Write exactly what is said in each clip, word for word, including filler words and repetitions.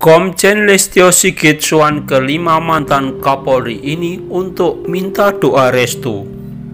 Komjen Listio Sigit sowan kelima mantan Kapolri ini untuk minta doa restu.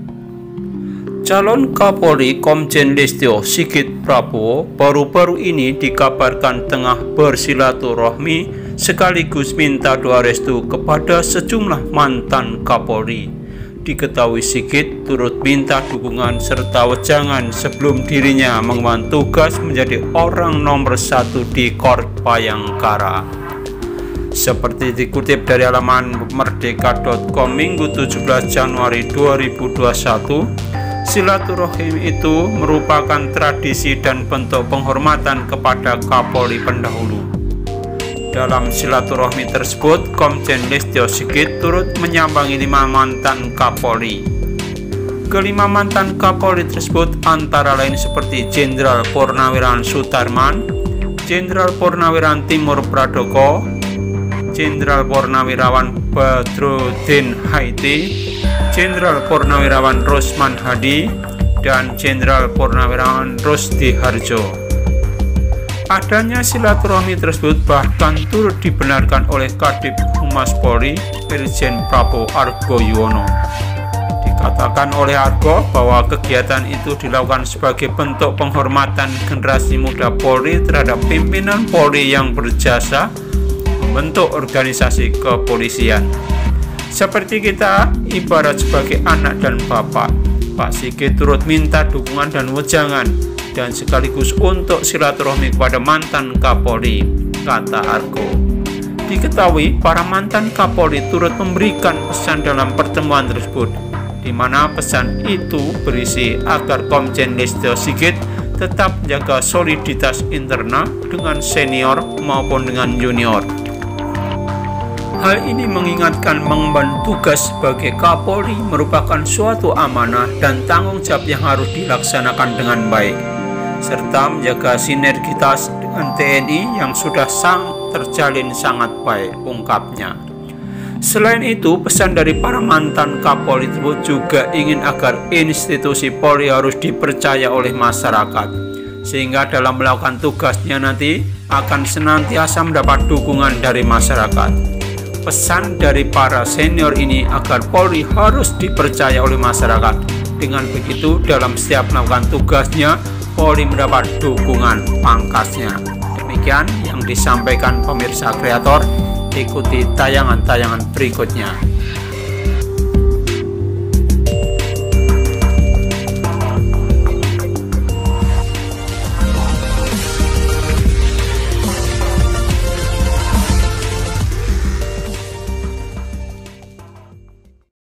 Calon Kapolri Komjen Listio Sigit Prabowo baru-baru ini dikabarkan tengah bersilaturahmi sekaligus minta doa restu kepada sejumlah mantan Kapolri. Diketahui Sigit turut minta dukungan serta wejangan sebelum dirinya mengemban tugas menjadi orang nomor satu di Korps Bayangkara. Seperti dikutip dari halaman merdeka titik com Minggu tujuh belas Januari dua ribu dua puluh satu, silaturahim itu merupakan tradisi dan bentuk penghormatan kepada Kapolri pendahulu. Dalam silaturahmi tersebut, Komjen Listio Sigit turut menyambangi lima mantan Kapolri. Kelima mantan Kapolri tersebut antara lain seperti Jenderal Purnawirawan Sutarman, Jenderal Purnawirawan Timur Pradoko, Jenderal Purnawirawan Badrudin Haiti, Jenderal Purnawirawan Rosman Hadi, dan Jenderal Purnawirawan Rusdi Harjo. Adanya silaturahmi tersebut bahkan turut dibenarkan oleh Kadif Humas Polri, Irjen Prabowo Argo Yuwono. Dikatakan oleh Argo bahwa kegiatan itu dilakukan sebagai bentuk penghormatan generasi muda Polri terhadap pimpinan Polri yang berjasa membentuk organisasi kepolisian. Seperti kita ibarat sebagai anak dan bapak, Pak Sigit turut minta dukungan dan wejangan dan sekaligus untuk silaturahmi kepada mantan Kapolri, kata Argo. Diketahui para mantan Kapolri turut memberikan pesan dalam pertemuan tersebut, di mana pesan itu berisi agar Komjen Listio Sigit tetap menjaga soliditas internal dengan senior maupun dengan junior. Hal ini mengingatkan mengemban tugas sebagai Kapolri merupakan suatu amanah dan tanggung jawab yang harus dilaksanakan dengan baik, serta menjaga sinergitas dengan T N I yang sudah sang terjalin sangat baik, ungkapnya. Selain itu, pesan dari para mantan Kapolri tersebut juga ingin agar institusi Polri harus dipercaya oleh masyarakat, sehingga dalam melakukan tugasnya nanti akan senantiasa mendapat dukungan dari masyarakat. Pesan dari para senior ini agar Polri harus dipercaya oleh masyarakat. Dengan begitu, dalam setiap melakukan tugasnya, Polri mendapat dukungan pangkasnya. Demikian yang disampaikan pemirsa kreator. Ikuti tayangan-tayangan berikutnya.